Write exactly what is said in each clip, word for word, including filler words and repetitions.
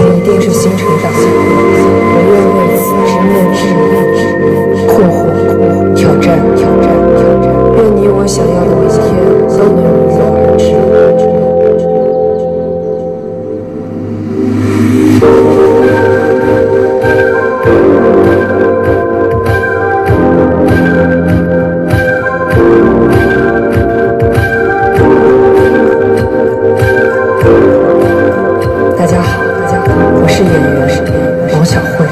前一定是星辰大海，我愿为此直面质疑、困惑、挑战、挑战、挑战。愿你我想要的每一天都能如约而至。大家好，我是演员王小慧。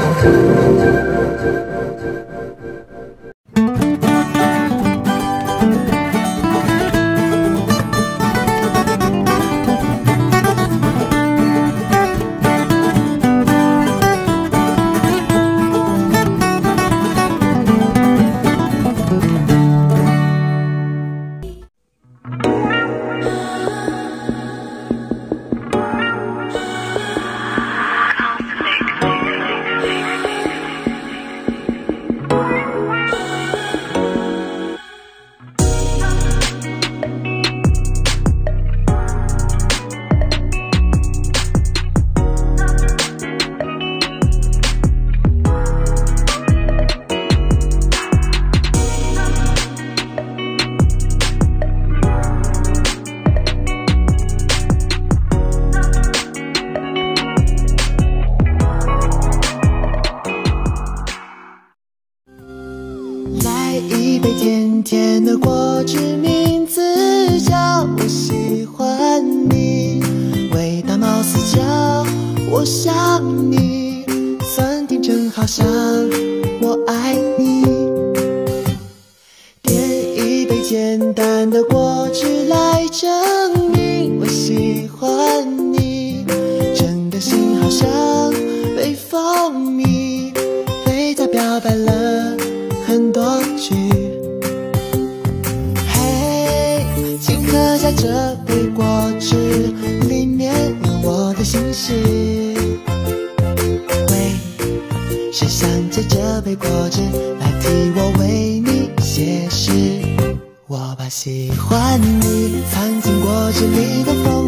一杯甜甜的果汁，名字叫我喜欢你，味道貌似叫我想你，酸甜正好像我爱你。点一杯简单的果汁来证明我喜欢你，整个心好像被风靡，对他表白了很多句。嘿，请喝下这杯果汁，里面有我的心事。喂，是想借这杯果汁来替我为你写诗。我把喜欢你藏进果汁里的风